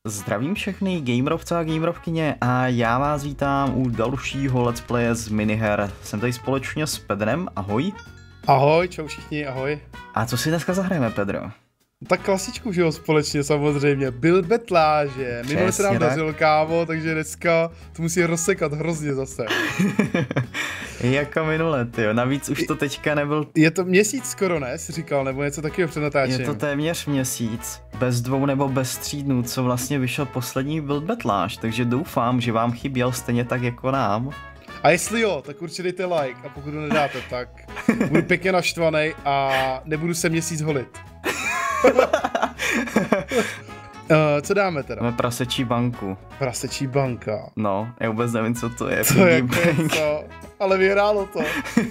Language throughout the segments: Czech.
Zdravím všechny gamerovce a gamerovkyně a já vás vítám u dalšího let's playe z miniher. Jsem tady společně s Pedrem, ahoj. Ahoj, čau všichni, ahoj. A co si dneska zahrajeme, Pedro? Tak klasičku, že jo, společně samozřejmě. Byl betláže, minule se nám dařil, kámo, takže dneska to musí rozsekat hrozně zase. Jako minule, tyjo, navíc už to teďka nebyl... Je to měsíc skoro, ne, jsi říkal, nebo něco takového před natáčením. Je to téměř měsíc, bez 2 nebo bez 3 dnů, co vlastně vyšel poslední Build Betláž, takže doufám, že vám chyběl stejně tak jako nám. A jestli jo, tak určitě dejte like a pokud ho nedáte, tak budu pěkně naštvaný a nebudu se měsíc holit. Co dáme teda? Máme prasečí banku. Prasečí banka. No, já vůbec nevím, co to je. To je co? Ale vyhrálo to.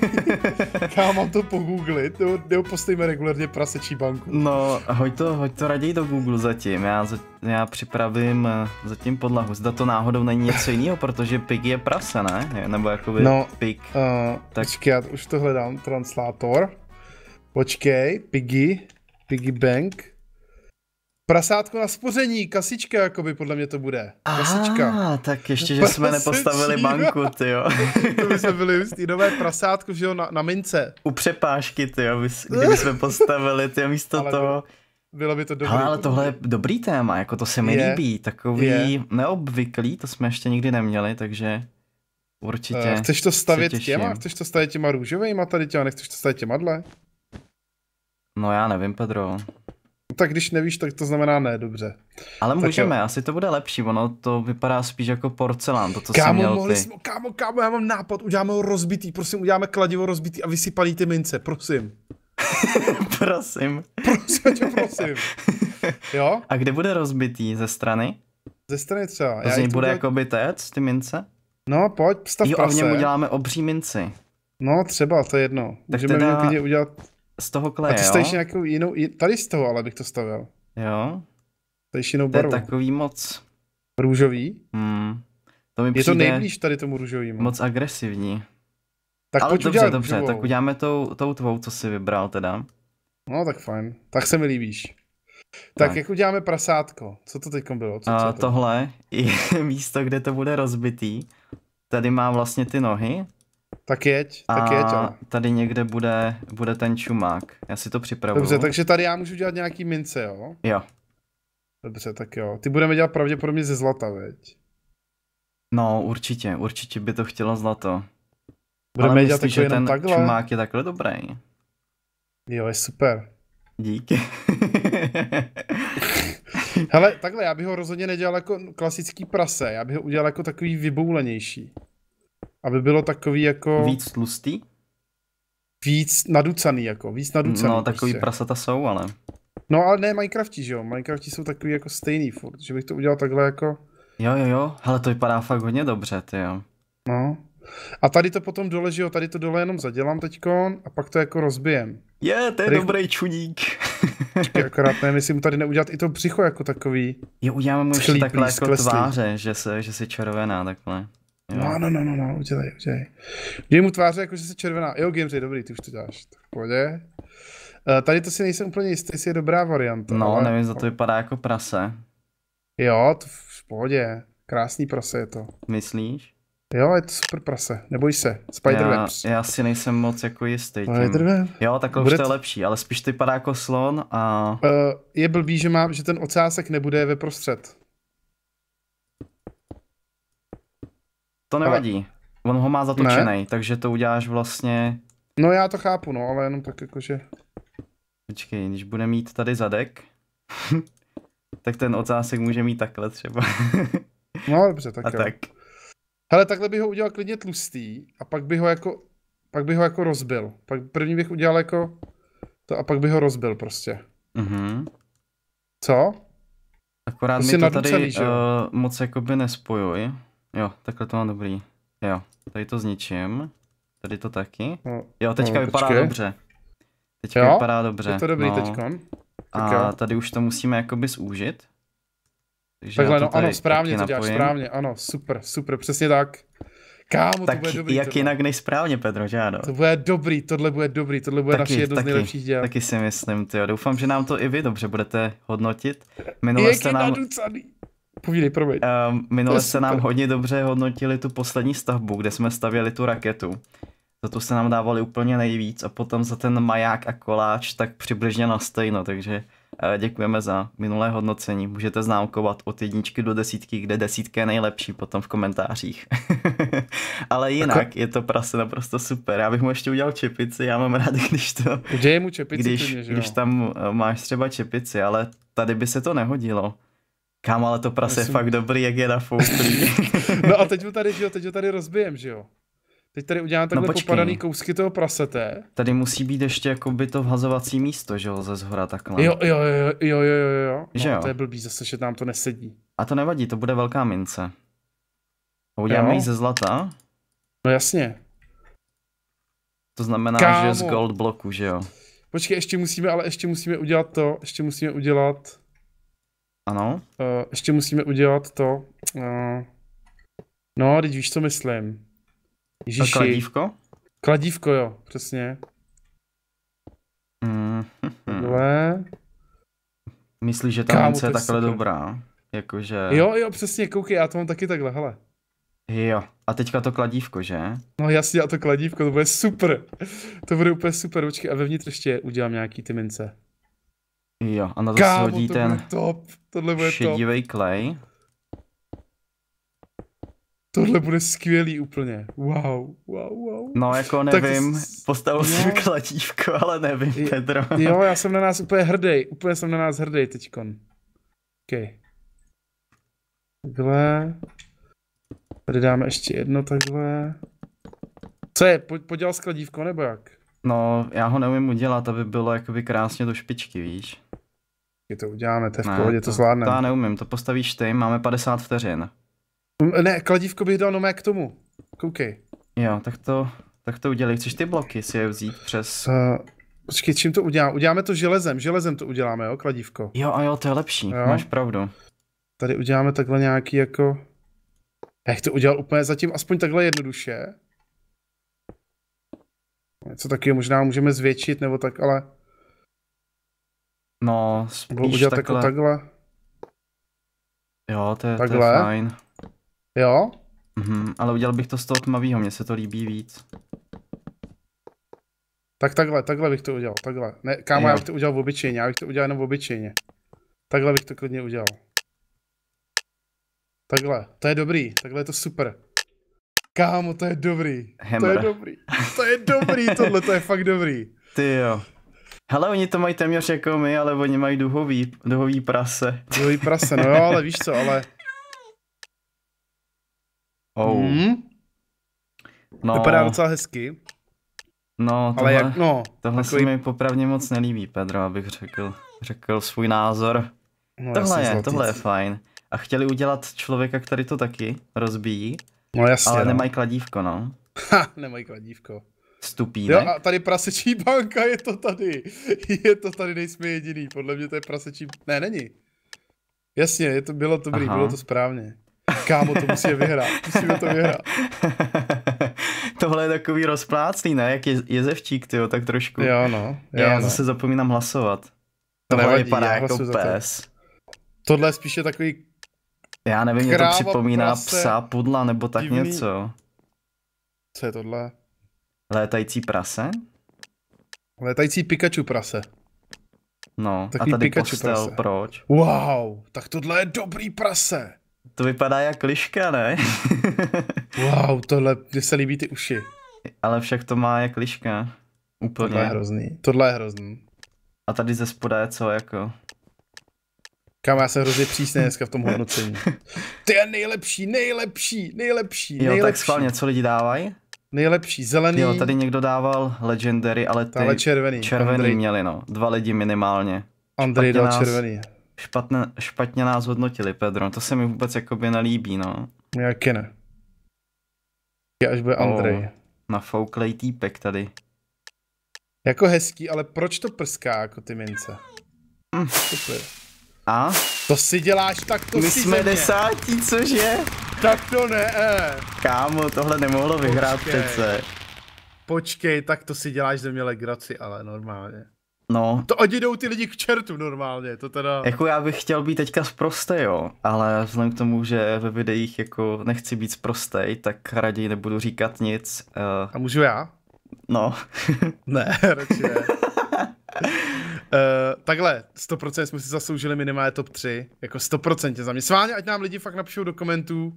Já mám to pogooglit, nebo postejme regulárně prasečí banku. No, hoď to raději do Google zatím, já připravím zatím podlahu. Zda to náhodou není něco jiného, protože pig je prase, ne? Nebo jakoby pig. Tak. Počkej, já už to hledám, translátor. Počkej, piggy bank. Prasátko na spoření, kasička jakoby podle mě to bude. Kasička. Tak ještě, že jsme nepostavili banku, tyjo. To by jsme byli jistý, nové prasátko, že jo, na mince. U přepážky, tyjo, kdyby jsme postavili, tyjo, místo toho. Bylo by to dobrý. Ale tohle je dobrý téma, jako to se mi líbí, takový neobvyklý, to jsme ještě nikdy neměli, takže určitě. Chceš to stavět těma? Chceš to stavět těma růžovejma tady těma, nechceš to stavět těmadle? No já nevím, Pedro. Tak když nevíš, tak to znamená ne, dobře. Ale můžeme, asi to bude lepší, ono to vypadá spíš jako porcelán, to co jsem měl ty. Kámo, já mám nápad, uděláme ho rozbitý, prosím, uděláme kladivo rozbitý a vysypalí ty mince, prosím. Prosím. Prosím. Jo? A kde bude rozbitý, ze strany? Ze strany třeba. To z něj bude jakoby téc, ty mince? No, pojď, stav prase. Jo, a v něm uděláme obří minci. No, třeba, to je jedno. Tak můžeme teda klidně udělat... z toho kleje, a ty stavíš nějakou jinou, tady z toho ale bych to stavil. Jo. Stavíš jinou barvu. To je takový moc... Růžový? To mi je to nejblíž tady tomu růžovému. Moc agresivní. Tak ale pojď dobře, tak uděláme tou tvou, co jsi vybral teda. No tak fajn, tak se mi líbíš. Tak jak uděláme prasátko? Co to teďkom bylo? Co tohle je místo, kde to bude rozbitý. Tady má vlastně ty nohy. Tak jeď. A tady někde bude ten čumák. Já si to připravuju. Dobře, takže tady já můžu dělat nějaký mince, jo? Jo. Dobře, tak jo. Ty budeme dělat pravděpodobně ze zlata, veď? No, určitě by to chtělo zlato. Budeme dělat jako jenom takhle? Ten čumák je takhle dobrý. Jo, je super. Díky. Hele, takhle, já bych ho rozhodně nedělal jako klasický prase, já bych ho udělal jako takový vyboulenější. Aby bylo takový jako... Víc tlustý? Víc naducaný jako, No, takový prasata jsou, ale... No, ale ne Minecrafti, že jo, Minecrafti jsou takový jako stejný furt, že bych to udělal takhle jako... Jo, hele, to vypadá fakt hodně dobře, tyjo. No. A tady to potom dole, že jo, tady to dole jenom zadělám teďkon a pak to jako rozbijem. To je dobrý čuník. Akorát nevím, jestli mu tady neudělat i to břicho jako takový. Jo, uděláme mu ještě takhle jako tváře, že jsi červená takhle. Jo. No, udělej. Udělej mu tváře jako, že jsi červená. Jo, Gameři, dobrý, ty už to děláš. Tak pohodě. Tady to si nejsem úplně jistý, jestli je dobrá varianta. No, ale... nevím, za to vypadá jako prase. Jo, to v pohodě. Krásný prase je to. Myslíš? Jo, je to super prase, neboj se, Spiderwebs. Já si nejsem moc jako jistý tím. Jo, takhle už to je lepší, ale spíš to vypadá jako slon a... Je blbý, že ten ocásek nebude ve prostřed. To nevadí, on ho má zatočený, takže to uděláš vlastně... No já to chápu, no, ale jenom tak jakože... Počkej, když bude mít tady zadek, tak ten ocásek může mít takhle třeba. No dobře, tak a jo. Tak. Hele, takhle bych ho udělal klidně tlustý a pak bych ho jako rozbil. První bych udělal jako to a pak bych ho rozbil prostě. Co? Akorát mi to tady moc jakoby nespojuj. Jo, takhle to mám dobrý. Jo, tady to zničím. Tady to taky. Jo, teďka vypadá dobře. Vypadá dobře. Je to dobrý teďkon. A tady už to musíme jakoby zúžit. Takže takhle, no ano, správně to děláš, správně, ano, super, přesně tak. Kámo, tak to bude dobrý. Jak jinak nejsprávně, Pedro, žádo. To bude dobrý, tohle bude naše jedno z nejlepších děl. Taky si myslím, tyjo. Doufám, že nám to i vy dobře budete hodnotit. Minule jste nám... Naducaný. Povídej, promiň. Minule se nám hodně dobře hodnotili tu poslední stavbu, kde jsme stavěli tu raketu. Za to se nám dávali úplně nejvíc a potom za ten maják a koláč tak přibližně na stejno, takže děkujeme za minulé hodnocení. Můžete známkovat od 1 do 10, kde 10 je nejlepší potom v komentářích. Ale jinak je to prase naprosto super. Já bych mu ještě udělal čepici, já mám rád, když to... Udělej mu čepici, když tam máš třeba čepici, ale tady by se to nehodilo. Kámo, ale to prase je fakt dobrý, jak je nafouklý. No a teď ho tady rozbijem, že jo? Teď tady udělám takhle popadaný kousky toho prasete. Tady musí být ještě jakoby to vhazovací místo, že jo, ze zhora takhle. Jo. Že jo? To je blbý zase, že nám to nesedí. A to nevadí, to bude velká mince. A uděláme ji ze zlata? No jasně. To znamená, že z gold bloku, že jo? Počkej, ještě musíme udělat to, Ano? Ještě musíme udělat to, no, teď víš, co myslím. Ježiši. Kladívko? Kladívko, jo, přesně. Takhle. Myslíš, že ta mince je takhle dobrá? Jakože... Jo, přesně, koukej, já to mám taky takhle, hele. Jo, a teďka to kladívko, že? No jasně, a to kladívko, to bude super. To bude úplně super, počkej, a vevnitř ještě udělám nějaký ty mince. Jo, a na to se hodí ten šedivý klej. Tohle bude skvělý úplně. Wow. No jako nevím, postavil jsem kladívko, ale nevím, Pedro. Jo, já jsem na nás úplně jsem na nás hrdý teďkon. OK. Takhle. Tady dáme ještě jedno takhle. Co je, podělal skladívko nebo jak? No, já ho neumím udělat, aby bylo jakoby krásně do špičky, víš? To uděláme, to je v pohodě, to zvládneme. To já neumím, to postavíš ty, máme 50 vteřin. Ne, kladívko bych dal nomé k tomu. Koukej. Jo, tak to udělej. Chceš ty bloky si je vzít přes... Počkej, čím to uděláme? Uděláme to železem to uděláme, jo, kladívko. Jo, to je lepší, jo? Máš pravdu. Tady uděláme takhle nějaký jako... Jak to udělal úplně zatím aspoň takhle jednoduše. Něco taky možná můžeme zvětšit nebo tak, ale... No, spíš takhle. Jo, to je fajn. Jo? Ale udělal bych to z toho tmavýho, mně se to líbí víc. Tak takhle bych to udělal, takhle. Ne, kámo, já bych to udělal v obyčejně, já bych to udělal jenom v obyčejně. Takhle bych to klidně udělal. Takhle, to je dobrý, takhle je to super. Kámo, to je dobrý. To je dobrý tohle, to je fakt dobrý. Ty jo. Hele, oni to mají téměř jako my, ale oni mají duhový prase. Duhový prase, no jo, ale víš co, ale... No. Vypadá docela hezky. No, tohle se mi popravdě moc nelíbí, Pedro, abych řekl svůj názor. No, tohle je fajn. A chtěli udělat člověka, který to taky rozbíjí, ale nemají kladívko, no. Nemají kladívko. Stupínek. Jo, a tady prasečí banka, je to tady, nejsme jediný, podle mě to je prasečí, ne, není. Jasně, bylo to dobrý, bylo to správně. Kámo, to musíme to vyhrát. Tohle je takový rozplácný, ne? Jak jezevčík, tyjo, tak trošku. Jo, no. Já zase zapomínám hlasovat. Tohle vypadá jako pes. Tohle je spíše takový... Já nevím, mě to připomíná psa, pudla nebo tak divný. Něco. Co je tohle? Létající prase? Létající Pikachu prase. No, takový a tady Pikachu postel, prase. Proč? Wow, tak tohle je dobrý prase. To vypadá jak liška, ne? Wow, mně se líbí ty uši. Ale však to má jak liška. Úplně. Tohle je hrozný. A tady ze spoda je co jako? Kámo, já jsem hrozně přísný dneska v tom hodnocení. Ty je nejlepší. Jo, tak schválně, co lidi dávají? Nejlepší, zelený. Jo, tady někdo dával legendary, ale ty červený měli, no. 2 lidi minimálně. Andrej dal červený. Špatně nás hodnotili, Pedro, to se mi vůbec jakoby nelíbí, no. Jaké ne. Až bude Andrej. Nafouklej týpek tady. Jako hezký, ale proč to prská jako ty mince? A? To si děláš, tak to my si jsme 10, cože? Tak to ne. Kámo, tohle nemohlo vyhrát přece. Počkej, tak to si děláš ze mě legraci, ale normálně. No. To ať jdou ty lidi k čertu normálně, to teda... Jako já bych chtěl být teďka sprostej, jo, ale vzhledem k tomu, že ve videích jako nechci být sprostej, tak raději nebudu říkat nic. A můžu já? No. Ne, radši ne. Takhle, 100% jsme si zasloužili minimálně top 3, jako 100% za mě. Sváně, ať nám lidi fakt napíšou do komentů,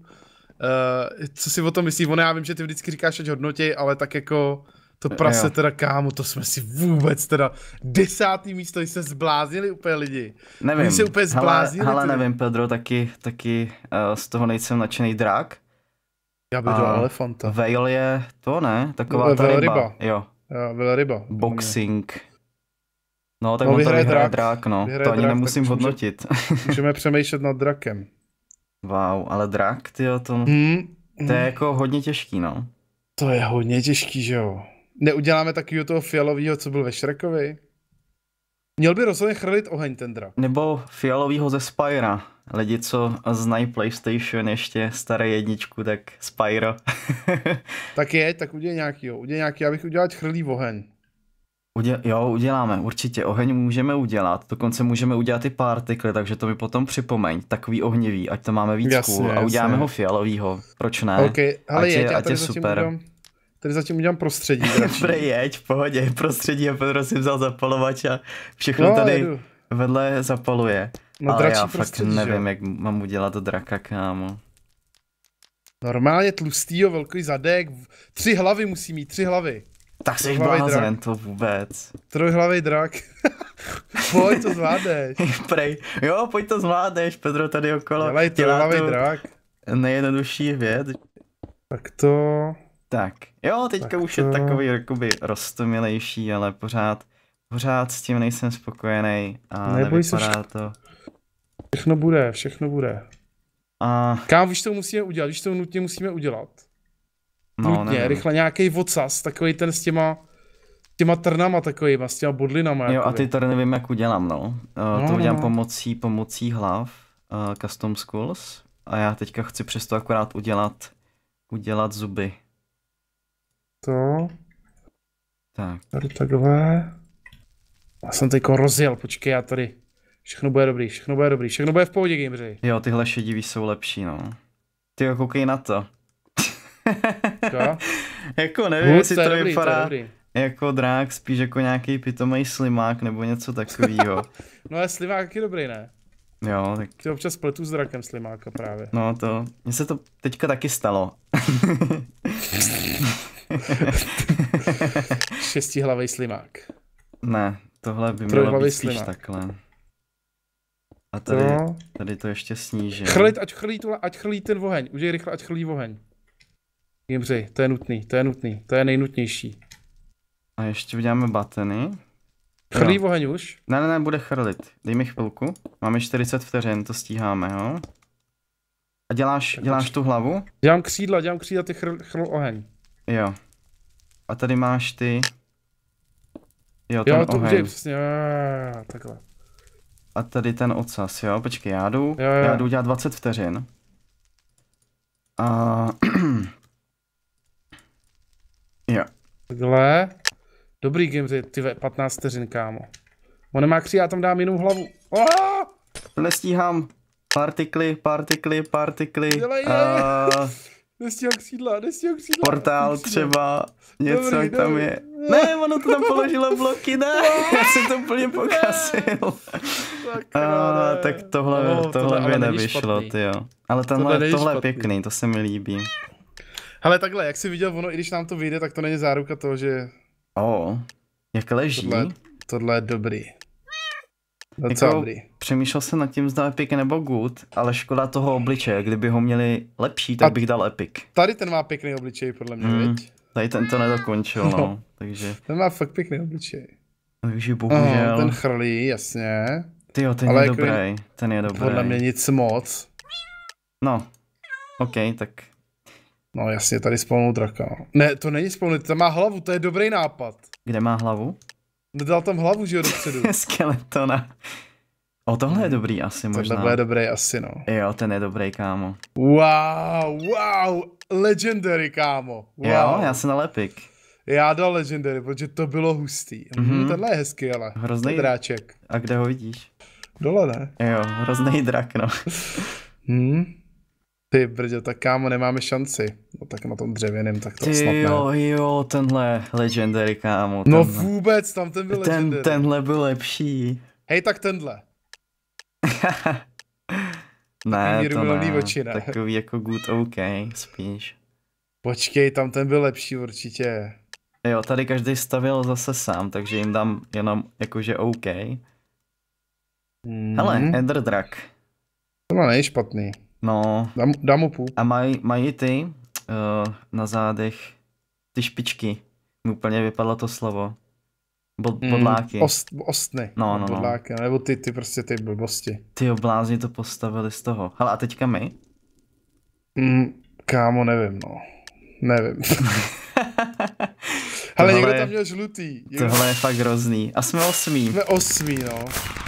co si o tom myslí. Ono, já vím, že ty vždycky říkáš, ať hodnotí, ale tak jako to prase teda, kámo, to jsme si vůbec teda 10. místo, jsme zbláznili úplně lidi. Nevím, se úplně zbláznili, hele, nevím, Pedro, taky z toho nejsem nadšený drak. Já bych do elefanta. Whale je to, ne? Taková ta ryba. Jo. Velryba. Boxing. No, tak on to vyhraje drak, no. To ani nemusím hodnotit. Můžeme přemýšlet nad drakem. Wow, ale drak, tyjo, to je jako hodně těžký, no. To je hodně těžký, že jo. Neuděláme takového toho fialového, co byl ve Shrekovi? Měl by rozhodně chrlit oheň ten drak. Nebo fialovýho ze Spyra. Lidi, co znají PlayStation ještě staré jedničku, tak Spyro. tak udělej nějakýho. Já bych udělal chrlý oheň. Jo, uděláme, určitě. Oheň můžeme udělat, dokonce můžeme udělat i partikly, takže to mi potom připomeň. Takový ohnivý, ať to máme víc cool a uděláme ho fialovýho. Proč ne? Okay. Hele, ať je super. Tady zatím udělám prostředí. Jeď, v pohodě, prostředí a Pedro si vzal zapalovač a všechno tady vedle zapaluje. No, ale já fakt nevím, jak mám udělat draka, kámo. Normálně tlustýho, velký zadek, 3 hlavy musí mít, 3 hlavy. Tak jsi blázen, to vůbec. Trojhlavý drak. Pojď, to zvládneš. Jo, pojď to zvládneš, Pedro tady okolo. Dělej trojhlavý drak. Nejjednodušší věc. Tak to... Tak, jo, teďka už je takový jakoby roztomilejší, ale pořád s tím nejsem spokojený a nevypadá to. Všechno bude. Kámo, víš, co musíme udělat, nutně musíme udělat. Nutně, rychle nějaký vocas, takový ten s těma trnama takovýma, s těma bodlinama. Jo, a ty trny vím, jak udělám, no. To udělám pomocí hlav, custom schools, a já teďka chci přesto akorát udělat zuby. To. Tak. Tady takhle. Já jsem teďko rozjel, počkej, já tady. Všechno bude dobrý, všechno bude v pohodě, gameři. Jo, tyhle šedivý jsou lepší, no. Ty jo, koukej na to. Jako nevím, jestli to vypadá jako drák, spíš jako nějaký pitomej slimák nebo něco takovýho. No ale slimák je dobrý, ne? Jo, tak... Ty občas pletu s drakem slimáka právě. No to, mně se to teďka taky stalo. 6hlavý slimák. Ne, tohle by mělo být spíš takhle. A tady to ještě snížím. Ať chrlí ten oheň, udělej rychle, ať chrlí oheň. Jimři, to je nutný, to je nejnutnější. A ještě uděláme bateny. Chrlí oheň už? Ne, bude chrlit. Dej mi chvilku. Máme 40 vteřin, to stíháme, jo? A děláš tu hlavu? Dělám křídla, ty chrl oheň. Jo. A tady máš ty... Jo, ten oheň. Přesně, takhle. A tady ten ocas, jo? Počkej, já jdu udělat 20 vteřin. A... jo. Takhle. Dobrý gameři, ty 15 vteřin, kámo. On nemá kří, já tam dám jinou hlavu. Nestíhám. Partikly. Nestíhám křídla. Portál třeba, něco jak tam je. Ne, ono to tam položilo bloky, ne. Já jsem to úplně pokasil. Tak tohle by nevyšlo, tyjo. Ale tohle je pěkný, to se mi líbí. Hele, takhle, jak jsi viděl, ono, i když nám to vyjde, tak to není záruka toho, že... Jak leží. Tohle je dobrý. Přemýšlel jsem nad tím, zda Epic nebo Good, ale škoda toho obličeje, kdyby ho měli lepší, tak bych dal Epic. Tady ten má pěkný obličej, podle mě, viď? Tady ten to nedokončil, no, takže... Ten má fakt pěkný obličej. Takže bohužel... Ten chrlí, jasně. Tyjo, ten je dobrý, ten je dobrý. Podle mě nic moc. No, OK, tak... No jasně, tady spolnou draka, no. Ne, to není spolnou, to má hlavu, to je dobrý nápad. Kde má hlavu? Dal tam hlavu, že jo, dopředu. Skeletona. Tohle je dobrý asi možná. Tohle je dobrý asi, no. Jo, ten je dobrý, kámo. Wow, legendary, kámo. Wow. Jo, já jsem dal Epic. Já dal Legendary, protože to bylo hustý. Tenhle je hezký, ale. Hrozný dráček. A kde ho vidíš? Dole, ne? Jo, hrozný drak, no. Ty brďo, tak kámo, nemáme šanci. No tak na tom dřevěném, tak to snad ne. Jo, tenhle Legendary, kámo. No vůbec, tam ten byl Legendary. Tenhle byl lepší. Hej, tak tenhle. Ne, to ne. Oči, ne. Takový jako good OK, spíš. Počkej, tam ten byl lepší určitě. Jo, tady každý stavil zase sám, takže jim dám jenom jakože OK. Hele, Ender Drak. To není špatný. No. Dám mu půl. A mají ty na zádech ty špičky. Mi úplně vypadlo to slovo. Bodláky. Ostny. No. Bodláky, nebo ty prostě ty blbosti. Ty blázni to postavili z toho. Hele, a teďka my? Kámo, nevím, no. Nevím. Hele, někdo tam měl žlutý. Tohle je fakt hrozný. A jsme 8. Jsme 8, no.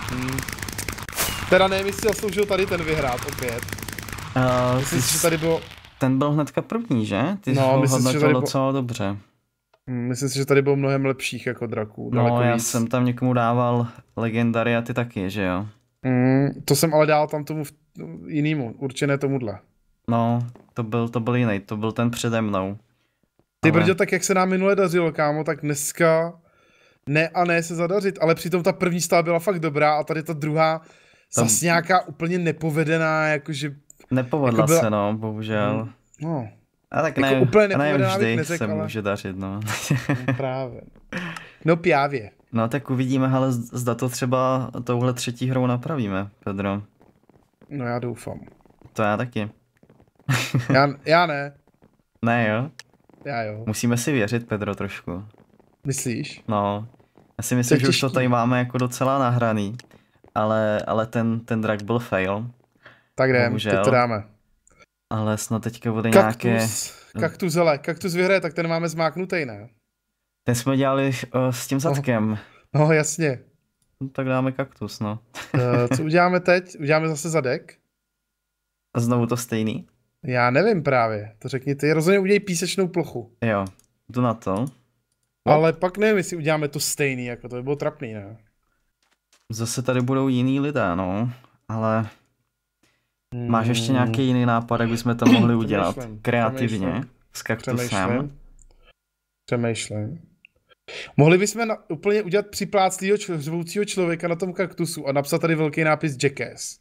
Teda nevím, jestli zasloužil tady ten vyhrát opět. Myslím si, že tady bylo... Ten byl hnedka první, že? Ty jsi ho hodnotil docela dobře. Myslím si, že tady bylo mnohem lepších jako draků. No, já jsem tam někomu dával Legendary a ty taky, že jo? To jsem ale dal tam tomu jinému, určené tomuhle. No, to byl jiný, to byl ten přede mnou. Ty brďo, tak jak se nám minule dařilo, kámo, tak dneska ne se zadařit, ale přitom ta první stála byla fakt dobrá a tady ta druhá zase nějaká úplně nepovedená, jakože... Nepovedla jako byla... se, no, bohužel. No. A tak jako ne, úplně nepovedená bych neřekl, se může dařit, no. No právě. No právě. No tak uvidíme, ale zda to třeba touhle třetí hrou napravíme, Pedro. No já doufám. To já taky. Já ne. Ne, jo? Já jo. Musíme si věřit, Pedro, trošku. Myslíš? No. Já si myslím, že už to tady máme jako docela nahraný. Ale ten drak byl fail. Tak jdem, teď to dáme. Ale snad teďka bude nějaké... Kaktus vyhraje, tak ten máme zmáknutý, ne? Ten jsme dělali s tím zadkem. No jasně. No, tak dáme kaktus, no. Co uděláme teď? Uděláme zase zadek? A znovu to stejný? Já nevím právě, to řekni ty. Rozhodně udělej písečnou plochu. Jo, jdu na to. Ale pak nevím, jestli uděláme to stejný, jako to by bylo trapný, ne? Zase tady budou jiný lidé, no, ale... Máš ještě nějaký jiný nápad, jak bychom to mohli udělat? Kreativně? S kaktusem? Přemýšlím. Mohli bychom úplně udělat připláclýho řvoucího člověka na tom kaktusu a napsat tady velký nápis Jackass.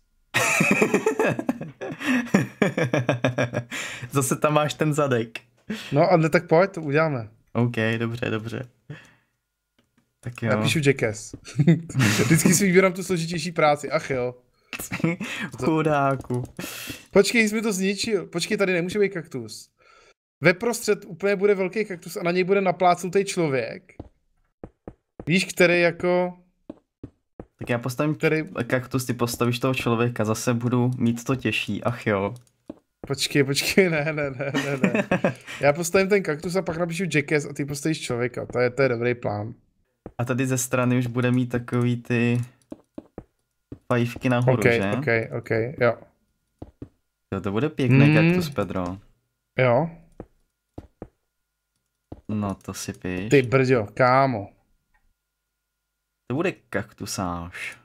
Zase tam máš ten zadek. No ale tak pojď, to uděláme. OK, dobře. Tak jo. Napíšu Jackass. Vždycky si vybírám tu složitější práci, ach jo. Chudáku. Počkej, jsi mi to zničil. Počkej, tady nemůže být kaktus. Ve prostřed úplně bude velký kaktus a na něj bude naplácnutý člověk. Víš, který jako... Tak já postavím kaktus, ty postavíš toho člověka, zase budu mít to těžší, ach jo. Počkej, ne. Já postavím ten kaktus a pak napíšu Jackass a ty postavíš člověka, to je dobrý plán. A tady ze strany už bude mít takový ty... fajfky nahoru, že? OK, jo. To bude pěkný kaktus, Pedro. Jo. No to si píš. Ty brďo, kámo. To bude kaktusáž.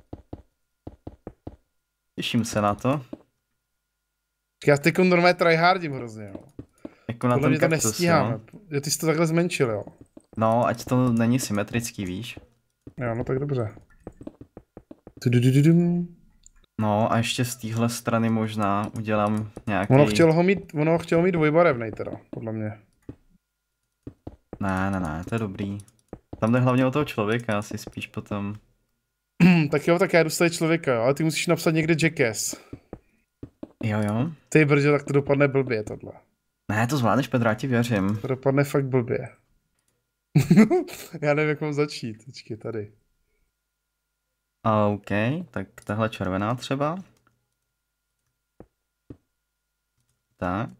Těším se na to. Já teď normálně tryhardím hrozně, jo. Jako na ten kaktus, to nestíháme. Jo, ty jsi to takhle zmenšil, jo. No, ať to není symetrický, víš. Jo, no tak dobře. No a ještě z téhle strany možná udělám nějaký... Ono chtělo mít dvojbarevnej teda, podle mě. Ne, to je dobrý. Tam jde hlavně o toho člověka, asi spíš potom. Tak jo, tak já jdu z člověka, jo, ale ty musíš napsat někde Jackass. Jo. Ty brďo, tak to dopadne blbě tohle. Ne, to zvládneš, Pedro, já ti věřím. To dopadne fakt blbě. Já nevím, jak mám začít, počkej, tady. OK, tak tahle červená třeba. Tak.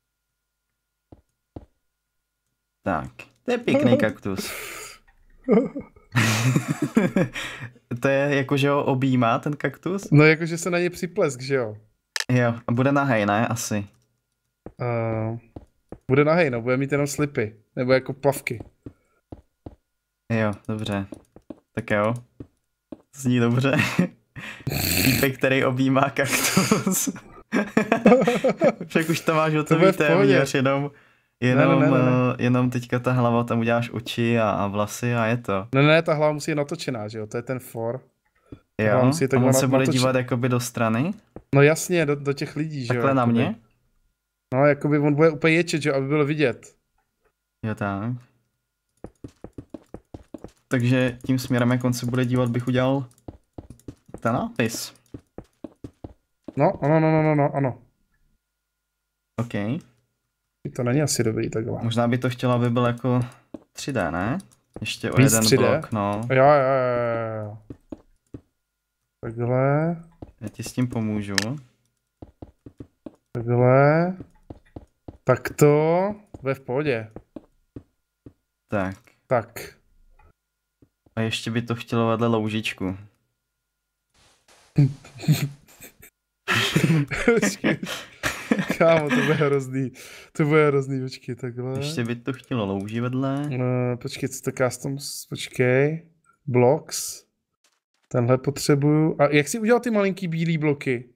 To je pěkný kaktus. To je jako, že ho objímá ten kaktus? No jakože se na ně připlesk, že jo? Jo, a bude nahej, ne? Asi. Bude nahej, no, bude mít jenom slipy. Nebo jako plavky. Jo, dobře. Tak jo. Zní dobře. Týpek, který objímá kaktus. Však už to máš hotový téměř, jenom teďka ta hlava, tam uděláš oči a vlasy a je to. Ne, ta hlava musí být natočená, že jo, to je ten for. Jo, a on se bude dívat jakoby do strany? No jasně, do těch lidí, že jo. Takhle na mě? No, jakoby on bude úplně ječet, že jo, aby bylo vidět. Jo, tak. Takže tím směrem, jak on se bude dívat, bych udělal ten nápis. No, ano. OK. To není asi dobrý takhle. Možná by to chtěla, aby byl jako 3D, ne? Ještě o jeden 3D? Blok, no. Jo. Takhle. Já ti s tím pomůžu. Takhle. Tak to bude v pohodě. Tak. A ještě by to chtělo vedle loužičku. Kámo, to bude hrozný, počkej, takhle. Ještě by to chtělo louži vedle. Počkej, co to custom, počkej. Blocks. Tenhle potřebuju. A jak jsi udělal ty malinký bílý bloky?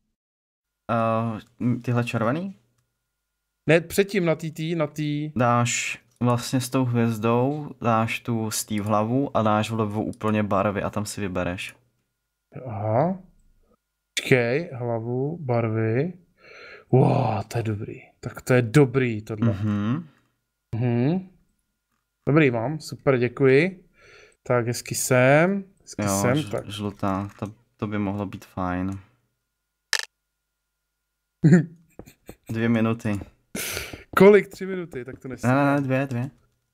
Tyhle červený? Ne, předtím na tý. Dáš vlastně s tou hvězdou, dáš tu Steve hlavu a dáš vlevo úplně barvy a tam si vybereš. Aha. Počkej, hlavu, barvy. Wow, to je dobrý. Tak to je dobrý tohle. Dobrý mám, super, děkuji. Tak hezky sem. Tak. Žlutá, to by mohlo být fajn. 2 minuty. Kolik? 3 minuty? Tak to nesmí. Ne, 2.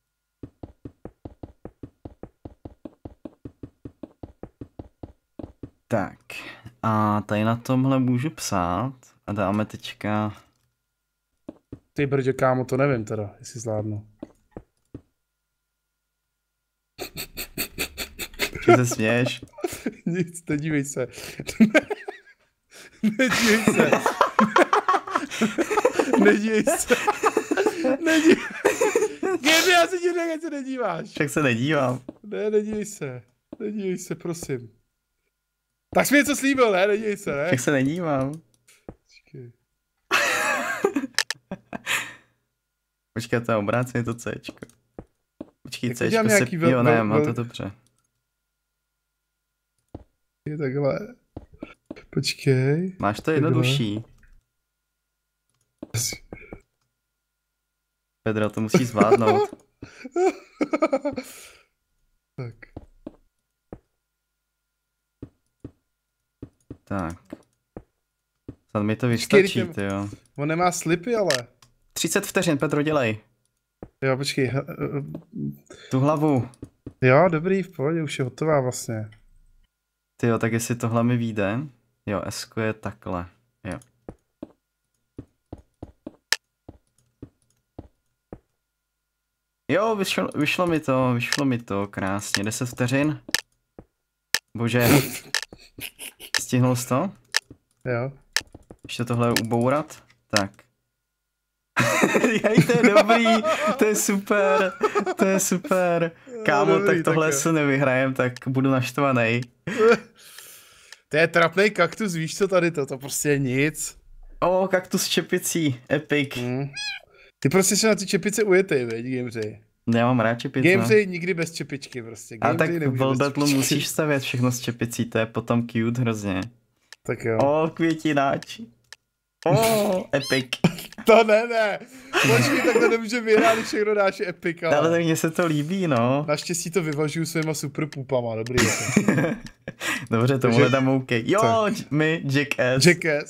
Tak. A tady na tomhle můžu psát a dáme teďka... Ty brďo, kámo, to nevím teda, jestli zvládnu. Co se směješ? Nic, nedívej se. Nedívej se. Gaby, já si ti řekl, ať se nedíváš. Tak se nedívám. Ne, nedívej se, prosím. Tak jsi mi něco slíbil, ne? Nedívej se, ne? Tak se nedívám. Počkej, to je obráceně to Cčko. Počkej, Cčko se... Jo, ne, má to dobře. Je takhle. Počkej. Máš to jednodušší. Pedro, to musíš zvládnout. Tak. Snad mi to vystačí, tyjo. On nemá slipy, ale. 30 vteřin, Pedro, dělej. Jo, počkej. Tu hlavu. Jo, dobrý, v pohodě, už je hotová vlastně. Tyjo, tak jestli tohle mi vyjde. Jo, S je takhle. Jo. Jo, vyšlo mi to, krásně. 10 vteřin. Bože. Stihnul jsi to? Jo. Ještě tohle ubourat? Tak. Jej, to je dobrý, to je super. Kámo, dobrý, tak tohle se nevyhrajem, tak budu naštvanej. To je trapnej kaktus, víš co tady to prostě je nic. Kaktus s čepicí, epic. Ty prostě se na ty čepice ujetej, veď, Gameři. Já mám rád čepice. Gameři nikdy bez čepičky prostě. A tak v Battlu musíš stavět všechno s čepicí, to je potom cute hrozně. Tak jo. Květináč. Epic. To ne. Počkej, tak to nemůže vyhrát, když všechno dáš epic, ale tak mně se to líbí, no. Naštěstí to vyvažuju svýma super půpama, dobrý. Dobře, tomuhle dám OK. Jo, my Jackass.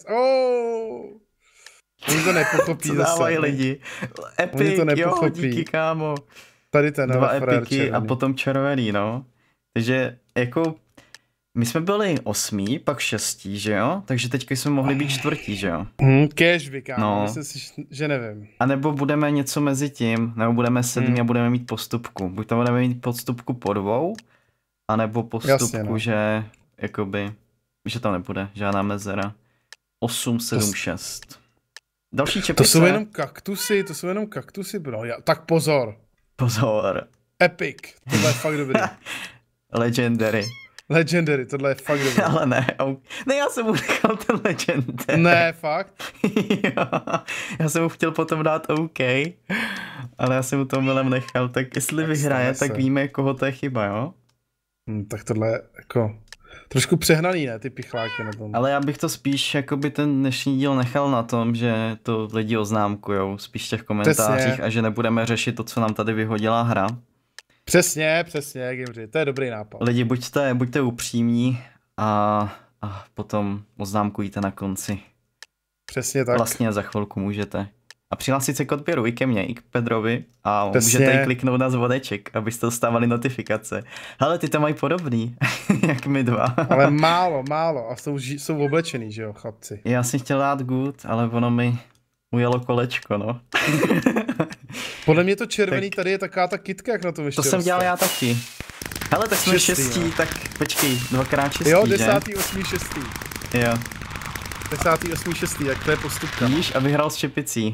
Oni to nepochopí zase. Co dávají lidi. Epic, jo, díky, kámo. Tady ten 2 epiky a potom červený, no. Takže jako... My jsme byli 8, pak 6, že jo? Takže teďka jsme mohli být 4, že jo? Cash vykám, no. Myslím si, že nevím. A nebo budeme něco mezi tím, nebo budeme 7 a budeme mít postupku. Buď to budeme mít postupku po 2, anebo postupku, jasně, no. Že jakoby, že tam nebude žádná mezera. 8, 7, 6. Další čepice. To jsou jenom kaktusy, bro. Tak pozor. Pozor. Epic, tohle je fakt dobrý. Legendary, tohle je fakt dobrý. Ale ne, já jsem mu nechal ten Legendary. Ne, fakt? Jo, já jsem mu chtěl potom dát OK, ale já jsem mu to milem nechal, tak jestli vyhraje, tak víme, koho to je chyba, jo? Tak tohle je jako trošku přehnaný, ne, ty pichláky na tom. Ale já bych to spíš jakoby ten dnešní díl nechal na tom, že to lidi oznámkujou, spíš v těch komentářích. Přesně. A že nebudeme řešit to, co nám tady vyhodila hra. Přesně, Gimři, to je dobrý nápad. Lidi, buďte upřímní a potom oznámkujte na konci. Přesně tak. Vlastně za chvilku můžete. A přihlásit se k odběru i ke mně, i k Pedrovi a můžete i kliknout na zvoneček, abyste dostávali notifikace. Hele, ty to mají podobný, jak my dva. Ale málo a jsou oblečený, že jo, chlapci. Já si chtěl dát good, ale ono mi ujelo kolečko, no. Podle mě to červený, tak tady je taková ta kytka, jak na tom ještě to jsem dělal já taky. Hele, tak jsme 6, tak počkej, 2x6, jo, 10.8.6. Jo. 10.8.6, jak to je postupka. Víš, a vyhrál s čepicí.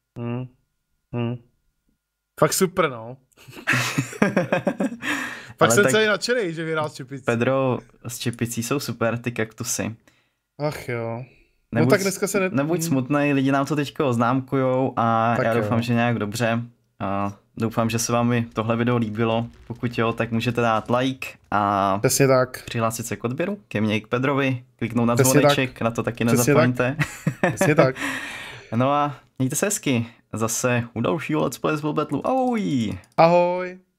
Fakt super, no. Fakt jsem celý nadšenej, že vyhrál s čepicí. Pedro, s čepicí jsou super, ty kaktusy. Ach jo. Nebuď, tak dneska se nebuď smutnej, lidi nám to teďko oznámkujou a tak já doufám, že nějak dobře. A doufám, že se vám i tohle video líbilo. Pokud jo, tak můžete dát like a přesně tak. Přihlásit se k odběru, ke mně i k Pedrovi, kliknout na zvoneček, na to taky nezapomeňte. Přesně tak. No a mějte se hezky. Zase u dalšího Let's Play z World Battlu. Ahoj! Ahoj!